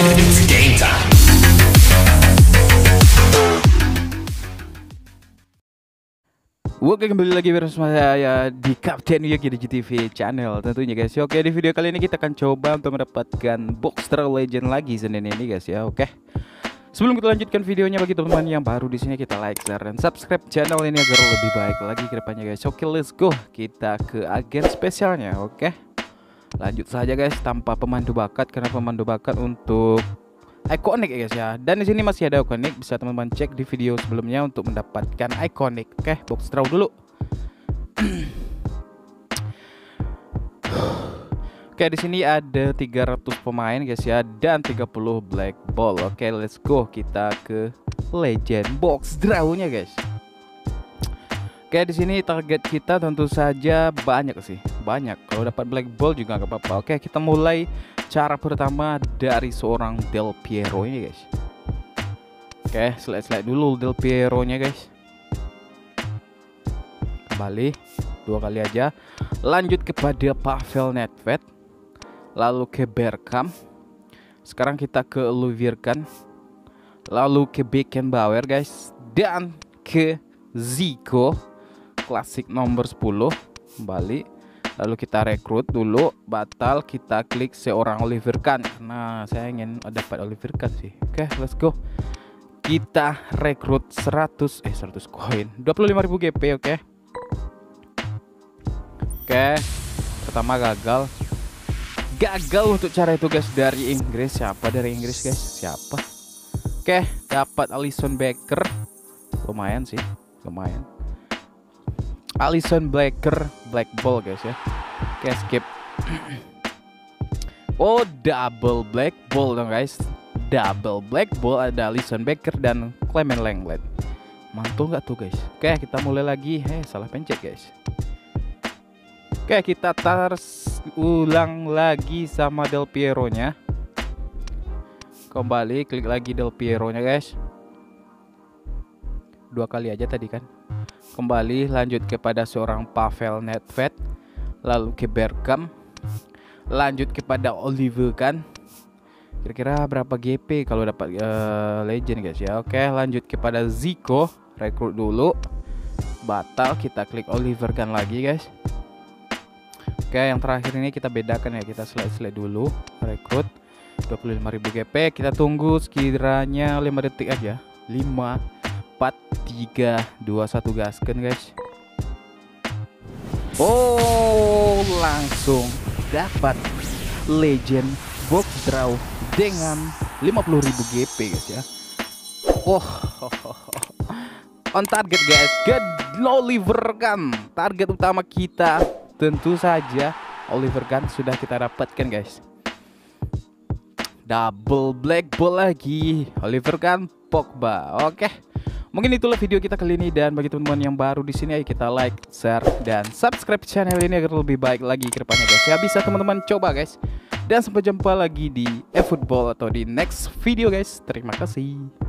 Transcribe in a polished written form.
It's game time. Oke, kembali lagi bersama saya di Kapten Yuki di GTV channel tentunya guys. Oke, di video kali ini kita akan coba untuk mendapatkan Boxster Legend lagi Senin ini guys ya. Oke, sebelum kita lanjutkan videonya, bagi teman-teman yang baru di sini, kita like, share, dan subscribe channel ini agar lebih baik lagi ke depannya guys. Oke, let's go, kita ke agen spesialnya. Oke, lanjut saja guys tanpa pemandu bakat, karena pemandu bakat untuk ikonik ya guys ya. Dan di sini masih ada ikonik, bisa teman-teman cek di video sebelumnya untuk mendapatkan ikonik. Oke, box draw dulu. Oke, di sini ada 300 pemain guys ya, dan 30 black ball. Oke, let's go, kita ke legend box draw-nya guys. Oke, di sini target kita tentu saja banyak sih, banyak. Kalau dapat black ball juga nggak apa-apa. Oke, kita mulai. Cara pertama dari seorang Del Piero ini guys. Oke, slide dulu Del Piero nya guys. Kembali 2 kali aja. Lanjut kepada Pavel Nedved, lalu ke Bergkamp. Sekarang kita ke Luvirkan, lalu ke Beckenbauer guys, dan ke Zico klasik nomor 10. Kembali, lalu kita rekrut dulu, batal, kita klik seorang Oliver Kahn. Nah, saya ingin dapat Oliver Kahn sih. Oke, let's go. Kita rekrut 100 koin, 25.000 GP. Oke, pertama gagal untuk cara itu guys. Dari Inggris, siapa dari Inggris guys? Siapa? Oke, dapat Alisson Becker, lumayan sih, lumayan. Alisson Becker black ball guys ya. Oke, skip. Oh, double black ball dong guys. Double black ball, ada Alisson Becker dan Clement Lenglet. Mantul nggak tuh guys? Oke, kita mulai lagi. Salah pencet guys. Oke, kita ulang lagi sama Del Piero nya. Kembali, klik lagi Del Piero nya guys. 2 kali aja tadi kan. Kembali, lanjut kepada seorang Pavel Nedved, lalu ke Bergkamp, lanjut kepada Oliver Kahn. Kira-kira berapa GP kalau dapat legend guys ya. Oke, lanjut kepada Zico, rekrut dulu, batal, kita klik Oliver Kahn lagi guys. Oke, yang terakhir ini kita bedakan ya, kita slide dulu, rekrut 25.000 GP. Kita tunggu sekiranya 5 detik aja. 5, 4, 3, 2, 1, gaskan guys. Oh, langsung dapat legend box draw dengan 50.000 GP guys ya. Oh, on target guys, ke Oliver Kahn. Target utama kita tentu saja Oliver Kahn sudah kita dapatkan guys. Double black ball lagi, Oliver Kahn, Pogba. Oke, mungkin itulah video kita kali ini, dan bagi teman-teman yang baru di sini, ayo kita like, share, dan subscribe channel ini agar lebih baik lagi ke depannya guys ya. Bisa teman-teman coba guys. Dan sampai jumpa lagi di eFootball atau di next video guys. Terima kasih.